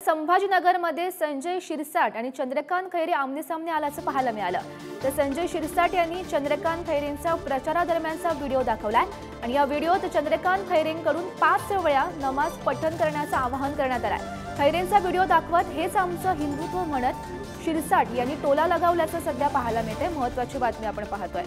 संभाजीनगरमध्ये संजय शिरसाट आणि चंद्रकांत खैरे आमने-सामने आल्याचं पाहायला मिळालं। तर संजय शिरसाट यांनी चंद्रकांत खैरेंचा प्रचारादरम्यानचा व्हिडिओ दाखवलाय आणि या व्हिडिओत चंद्रकांत खैरेंकडून 5 वेळा नमाज पठण करण्याचं आवाहन करण्यात आलंय। खैरेंचा व्हिडिओ दाखवत हेच आमचं हिंदुत्व म्हणत शिरसाट यांनी टोला लगावल्याचं सध्या पाहायला मिळतंय। महत्त्वाची बातमी आपण पाहतोय।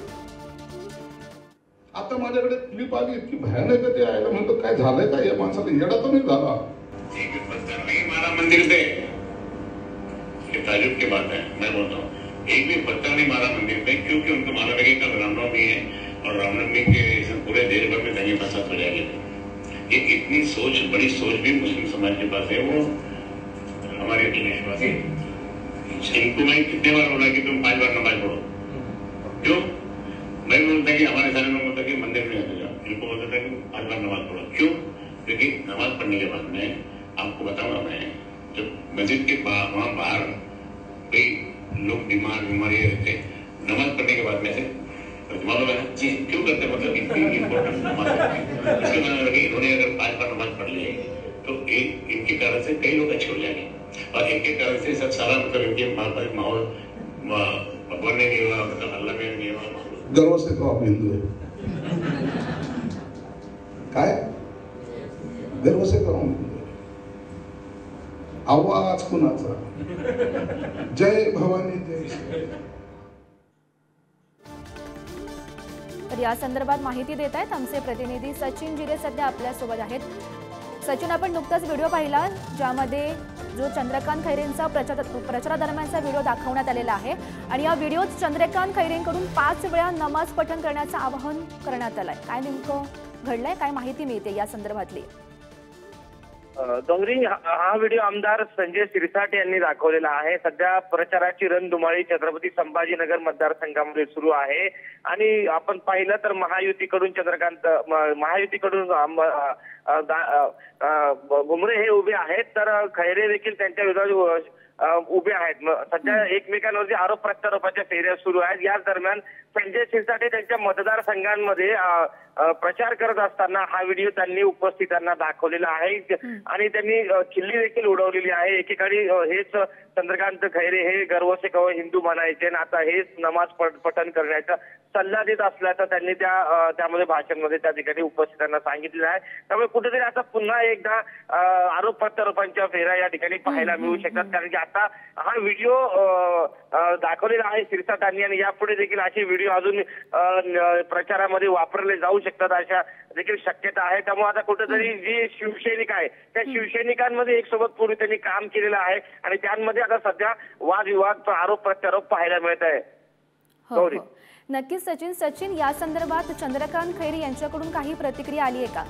आता माझ्याकडे क्लिप आली इतकी भयानक ते आहे ना, म्हणतो काय झालंय काय या माणसाला, येडा तो नहीं झाला। एक पत्थर नहीं मारा मंदिर पे, ये ताजुब की बात है। मैं बोलता हूँ एक भी पत्थर नहीं मारा मंदिर पे, क्योंकि उनको मालूम है कि कल रामनवमी है और रामनवमी के पूरे देश भर में दंगे फसाद हो जाएंगे। ये इतनी सोच, बड़ी सोच भी मुस्लिम समाज के पास है। वो हमारे देशवासी इनको मैं कितने बार बोला कि तुम 5 बार नमाज पढ़ो, क्यों? मैं बोलता कि हमारे सारे लोग बोलता कि मंदिर में आते जाओ, इनको बोलता था कि 5 बार नमाज पढ़ो, क्यों? क्योंकि नमाज पढ़ने के बाद में आपको बताऊंगा, मैं जब मस्जिद के वहां बाहर कोई लोग बीमार ये रहते, नमाज पढ़ने के बाद में से मालूम है जी क्यों करते, मतलब इतनी इम्पोर्टेंट नमाज पढ़ते। इसके मतलब लगे इन्होंने अगर 5 बार नमाज पढ़ ली तो इनके कारण से कई लोग अच्छे हो जाएंगे, और इनके कारण से सब सारा मतलब इनके माहौल भगवान ने नहीं हुआ, मतलब अल्लाह ने नहीं हुआ। गर्व से तो आप हिंदू है, काय गर्व से तो हम आवाज कुणाचा, जय भवानी जय श्री। तर या संदर्भात माहिती देत आहेत आमचे प्रतिनिधी सचिन जिरे सध्या आपल्या सोबत आहेत। सचिन, आपण नुकताच व्हिडिओ पाहिला ज्यामध्ये जो चंद्रकांत खैरेंचा प्रचारादरम्यानचा व्हिडिओ दाखवण्यात आलेला आहे आणि या व्हिडिओत चंद्रकांत खैरेंकडून 5 वेळा नमाज पठण करण्याचं आवाहन करण्यात आलंय। काय नेमकं घडलंय, काय माहिती मिळते या संदर्भातली? डोंगरी, हा व्हिडिओ आमदार संजय शिरसाट यांनी दाखवलेला आहे। सध्या प्रचाराची रणधुमाळी छत्रपती संभाजीनगर मतदारसंघामध्ये सुरू आहे आणि आपण पाहिलं तर महायुतीकडून भुमरे हे उभे आहेत, तर खैरे देखील त्यांच्या विरोधात उभे आहेत। सध्या एकमेकांवरती आरोप प्रत्यारोपाच्या फेऱ्या सुरू आहेत। याच दरम्यान संजय शिरसाट त्यांच्या मतदारसंघांमध्ये प्रचार करत असताना हा व्हिडिओ त्यांनी उपस्थितांना दाखवलेला आहे आणि त्यांनी खिल्ली देखील उडवलेली आहे। एकेकाळी हेच चंद्रकांत खैरे हे गर्व से कहो हिंदू म्हणायचे आणि आता हेच नमाज पठण करण्याचा सल्ला देत असल्याचं त्यांनी त्यामध्ये भाषणामध्ये त्या ठिकाणी उपस्थितांना सांगितलेलं आहे। त्यामुळे कुठेतरी आता पुन्हा एकदा आरोप प्रत्यारोपांच्या फेऱ्या या ठिकाणी पाहायला मिळू शकतात, कारण की आता हा व्हिडिओ दाखवलेला आहे शिरसाटांनी आणि यापुढे देखील असे व्हिडिओ अजून प्रचारामध्ये वापरले जाऊ शकतात अशा देखील शक्यता आहे। त्यामुळे आता कुठेतरी जे शिवसैनिक आहे त्या शिवसैनिकांमध्ये एक सोबत पूर्वी त्यांनी काम केलेलं आहे आणि त्यांमध्ये आता सध्या वादविवाद, आरोप प्रत्यारोप पाहायला मिळत आहे। हो, नक्कीच सचिन, या संदर्भात चंद्रकांत खैरे यांच्याकडून काही प्रतिक्रिया आली आहे का?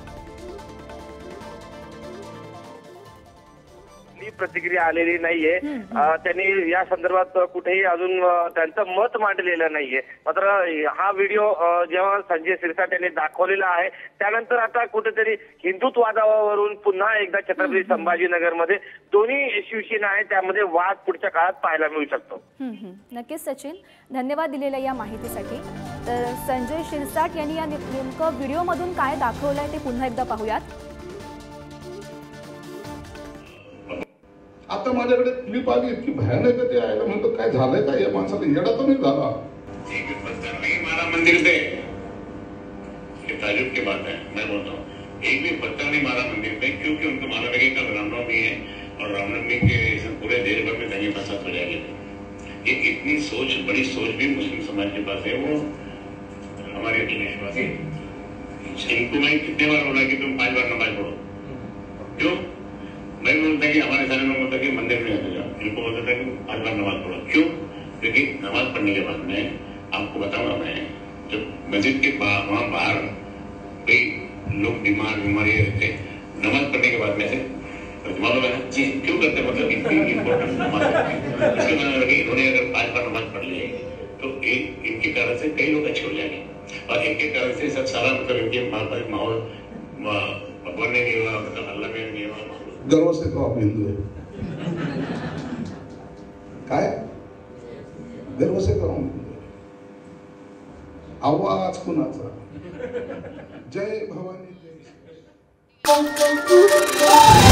प्रतिक्रिया आलेली नाहीये। त्यांनी या संदर्भात कुठेही अजून त्यांचं मत मांडलेलं नाहीये। मात्र हा व्हिडिओ जेव्हा संजय शिरसाट यांनी दाखवलेला आहे त्यानंतर आता कुठेतरी हिंदुत्ववादावरून पुन्हा एकदा छत्रपती संभाजीनगरमध्ये दोन्ही शिवसेना आहे त्यामध्ये वाद पुढच्या काळात पाहायला मिळू शकतो। नक्कीच सचिन, धन्यवाद दिलेल्या या माहितीसाठी। तर संजय शिरसाट यांनी या नेमकं व्हिडिओमधून काय दाखवलंय ते पुन्हा एकदा पाहूयात। आता माझ्याकडे क्लिप आली इतकी भयानक ते आहे ना, म्हणतो काय झालंय काय या माणसाला, येडा तो नहीं झाला। एक भी पत्थर नहीं मारा मंदिर पे, ये ताजुब की बात है। मैं बोलता हूँ एक भी पत्थर नहीं मारा मंदिर पे, क्योंकि उनको मालूम है कि कल रामनवमी है और रामनवमी के पूरे देश भर में दंगे फसाद हो जाएंगे। ये इतनी सोच, बड़ी सोच भी मुस्लिम समाज के पास है। वो हमारे देशवासी इनको मैं कितने बार बोला कि तुम 5 बार नमाज पढ़ो, क्यों? मैं बोलता कि हमारे सारे लोग बोलता कि मंदिर में आते जाओ, इनको बोलता था कि 5 बार नमाज पढ़ो, क्यों? क्योंकि नमाज पढ़ने के बाद में आपको बताऊंगा, मैं जब मस्जिद के वहां बाहर कोई लोग बीमार ये रहते, नमाज पढ़ने के बाद में से मालूम है जी क्यों करते, मतलब इतनी इम्पोर्टेंट नमाज पढ़ते। इसके मतलब लगे इन्होंने अगर 5 बार नमाज पढ़ ली तो इनके कारण से कई लोग अच्छे हो जाएंगे, और इनके कारण से सब सारा मतलब इनके माहौल भगवान ने नहीं हुआ, मतलब अल्लाह ने नहीं हुआ। गर्व से तो आप हिंदू है, काय गर्व से तो हम आवाज कुणाचा, जय भवानी जय श्री।